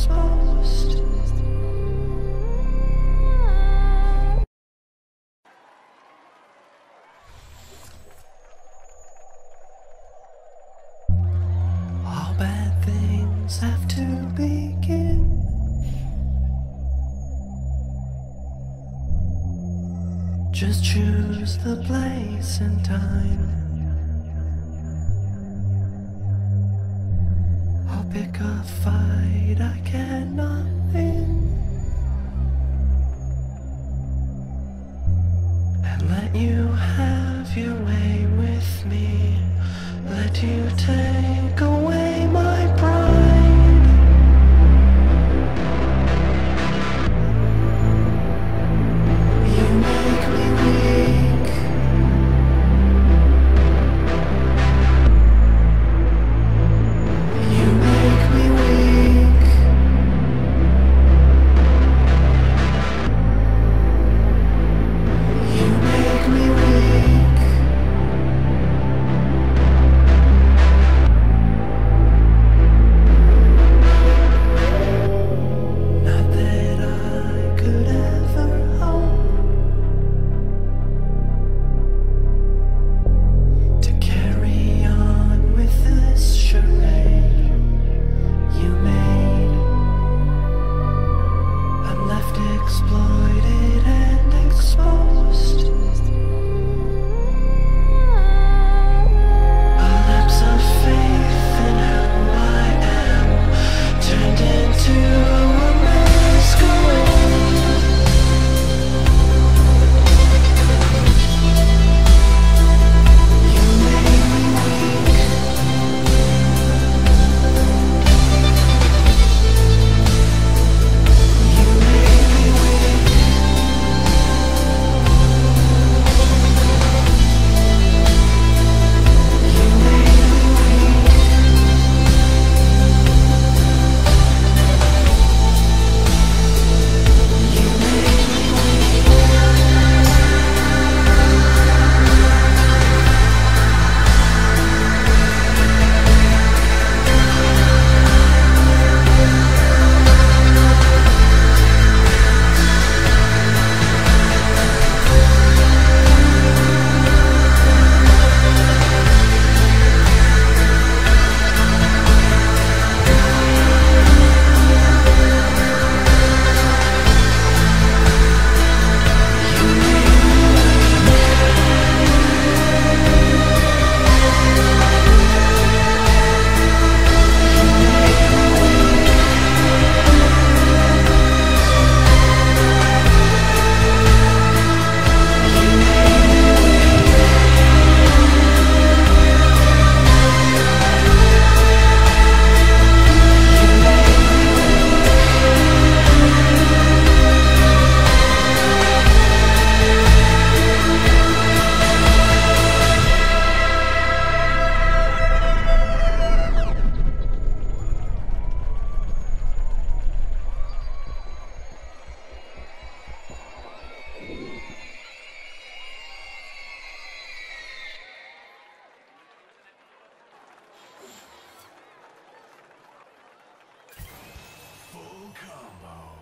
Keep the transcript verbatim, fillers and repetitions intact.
exposed. All bad things have to begin. Just choose the place and time. I'll pick a fight I cannot win, and let you have your way with me. Let you take away my pride. You make me weak. You make me weak. You make me weak. Not that I could ever hope to carry on with this charade you made. I'm left exploited and exposed. A lapse of faith in who I am turned into a masquerade. You made me weak. You made me weak. You made me weak. You made me full combo.